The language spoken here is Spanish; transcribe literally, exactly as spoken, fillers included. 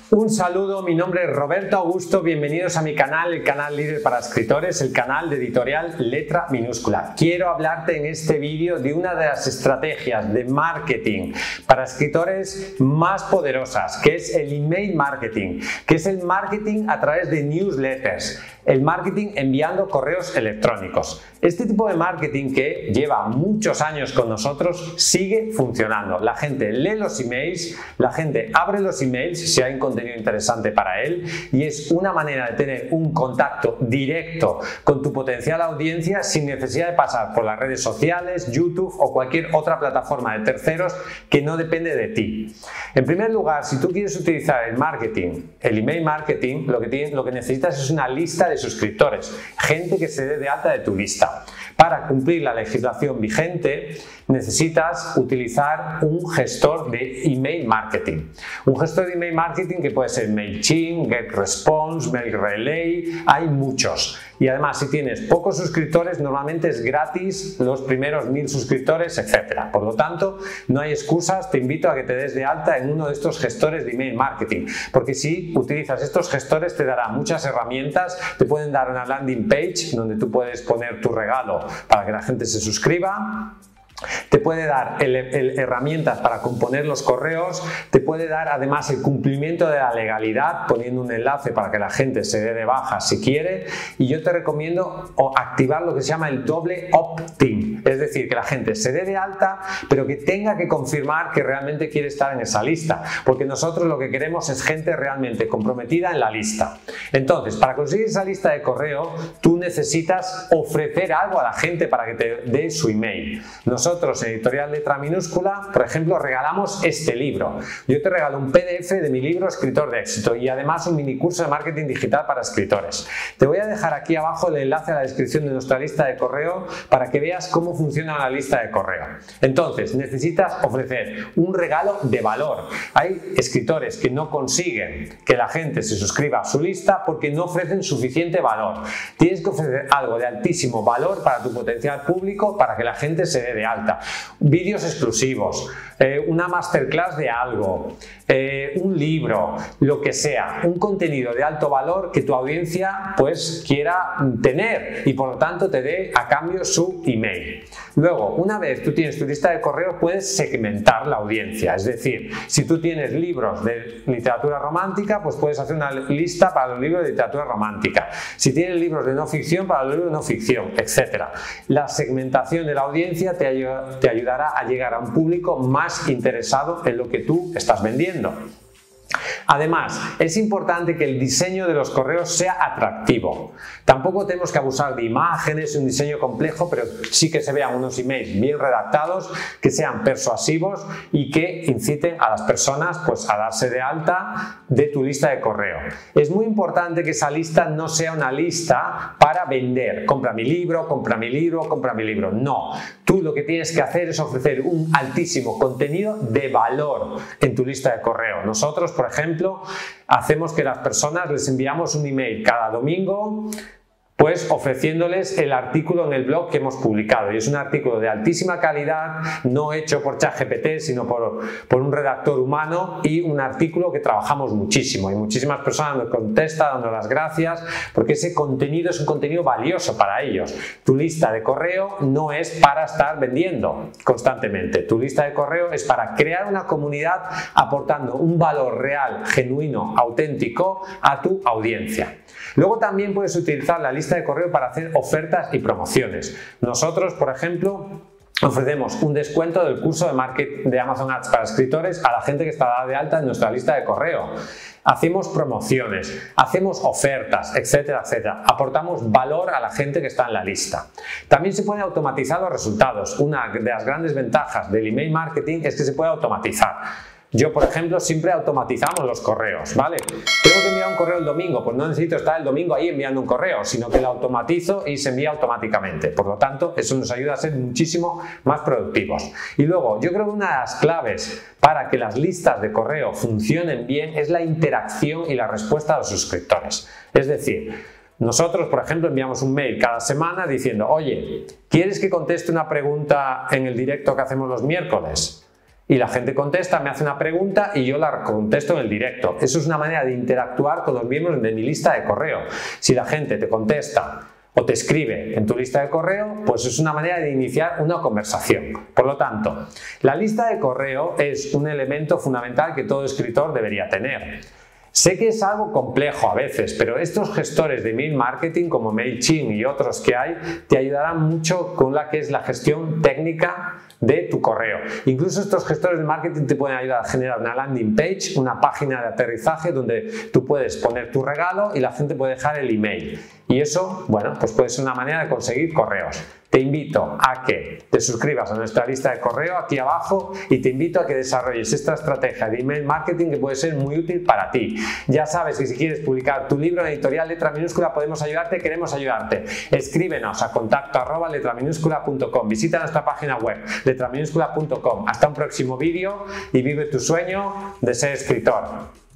Un saludo, mi nombre es Roberto Augusto, bienvenidos a mi canal, el canal líder para escritores, el canal de editorial Letra Minúscula. Quiero hablarte en este vídeo de una de las estrategias de marketing para escritores más poderosas, que es el email marketing, que es el marketing a través de newsletters, el marketing enviando correos electrónicos. Este tipo de marketing que lleva muchos años con nosotros sigue funcionando. La gente lee los emails, la gente abre los emails si hay un contenido interesante para él y es una manera de tener un contacto directo con tu potencial audiencia sin necesidad de pasar por las redes sociales, YouTube o cualquier otra plataforma de terceros que no depende de ti. En primer lugar, si tú quieres utilizar el marketing, el email marketing, lo que, tienes, lo que necesitas es una lista de suscriptores, gente que se dé de alta de tu lista. Para cumplir la legislación vigente necesitas utilizar un gestor de email marketing. Un gestor de email marketing que puede ser MailChimp, GetResponse, MailRelay, hay muchos. Y además, si tienes pocos suscriptores, normalmente es gratis los primeros mil suscriptores, etcétera. Por lo tanto, no hay excusas, te invito a que te des de alta en uno de estos gestores de email marketing, porque si utilizas estos gestores te dará muchas herramientas, te pueden dar una landing page donde tú puedes poner tu regalo para que la gente se suscriba. Te puede dar el, el, herramientas para componer los correos, te puede dar además el cumplimiento de la legalidad poniendo un enlace para que la gente se dé de baja si quiere, y yo te recomiendo activar lo que se llama el doble opt-in, es decir, que la gente se dé de alta pero que tenga que confirmar que realmente quiere estar en esa lista, porque nosotros lo que queremos es gente realmente comprometida en la lista. Entonces, para conseguir esa lista de correo tú necesitas ofrecer algo a la gente para que te dé su email. Nosotros Nosotros en Editorial Letra Minúscula, por ejemplo, regalamos este libro. Yo te regalo un P D F de mi libro Escritor de Éxito y además un mini curso de marketing digital para escritores. Te voy a dejar aquí abajo el enlace a la descripción de nuestra lista de correo para que veas cómo funciona la lista de correo. Entonces, necesitas ofrecer un regalo de valor. Hay escritores que no consiguen que la gente se suscriba a su lista porque no ofrecen suficiente valor. Tienes que ofrecer algo de altísimo valor para tu potencial público para que la gente se dé de alta. Vídeos exclusivos, eh, una masterclass de algo, eh, un libro, lo que sea, un contenido de alto valor que tu audiencia pues quiera tener y por lo tanto te dé a cambio su email. Luego, una vez tú tienes tu lista de correo, puedes segmentar la audiencia, es decir, si tú tienes libros de literatura romántica, pues puedes hacer una lista para los libros de literatura romántica. Si tienes libros de no ficción, para los libros de no ficción, etcétera. La segmentación de la audiencia te ayuda te ayudará a llegar a un público más interesado en lo que tú estás vendiendo. Además, es importante que el diseño de los correos sea atractivo. Tampoco tenemos que abusar de imágenes, un diseño complejo, pero sí que se vean unos emails bien redactados, que sean persuasivos y que inciten a las personas pues, a darse de alta de tu lista de correo. Es muy importante que esa lista no sea una lista para vender. Compra mi libro, compra mi libro, compra mi libro. No. Tú lo que tienes que hacer es ofrecer un altísimo contenido de valor en tu lista de correo. Nosotros, por ejemplo, hacemos que las personas les enviamos un email cada domingo, pues ofreciéndoles el artículo en el blog que hemos publicado, y es un artículo de altísima calidad, no hecho por ChatGPT sino por, por un redactor humano, y un artículo que trabajamos muchísimo y muchísimas personas nos contestan dando las gracias porque ese contenido es un contenido valioso para ellos. Tu lista de correo no es para estar vendiendo constantemente, tu lista de correo es para crear una comunidad aportando un valor real, genuino, auténtico a tu audiencia. Luego también puedes utilizar la lista de correo para hacer ofertas y promociones. Nosotros, por ejemplo, ofrecemos un descuento del curso de marketing de Amazon Ads para escritores a la gente que está dada de alta en nuestra lista de correo. Hacemos promociones, hacemos ofertas, etcétera, etcétera. Aportamos valor a la gente que está en la lista. También se pueden automatizar los resultados. Una de las grandes ventajas del email marketing es que se puede automatizar. Yo, por ejemplo, siempre automatizamos los correos, ¿vale? Tengo que enviar un correo el domingo, pues no necesito estar el domingo ahí enviando un correo, sino que lo automatizo y se envía automáticamente. Por lo tanto, eso nos ayuda a ser muchísimo más productivos. Y luego, yo creo que una de las claves para que las listas de correo funcionen bien es la interacción y la respuesta a los suscriptores. Es decir, nosotros, por ejemplo, enviamos un mail cada semana diciendo, oye, ¿quieres que conteste una pregunta en el directo que hacemos los miércoles? y la gente contesta, me hace una pregunta y yo la contesto en el directo. Eso es una manera de interactuar con los miembros de mi lista de correo. Si la gente te contesta o te escribe en tu lista de correo, pues es una manera de iniciar una conversación. Por lo tanto, la lista de correo es un elemento fundamental que todo escritor debería tener. Sé que es algo complejo a veces, pero estos gestores de email marketing como MailChimp y otros que hay te ayudarán mucho con la que es la gestión técnica de tu correo. Incluso estos gestores de marketing te pueden ayudar a generar una landing page, una página de aterrizaje donde tú puedes poner tu regalo y la gente puede dejar el email. Y eso, bueno, pues puede ser una manera de conseguir correos. Te invito a que te suscribas a nuestra lista de correo aquí abajo y te invito a que desarrolles esta estrategia de email marketing que puede ser muy útil para ti. Ya sabes que si quieres publicar tu libro en editorial Letra Minúscula podemos ayudarte, queremos ayudarte. Escríbenos a contacto arroba letraminúscula punto com. Visita nuestra página web letraminúscula punto com. Hasta un próximo vídeo y vive tu sueño de ser escritor.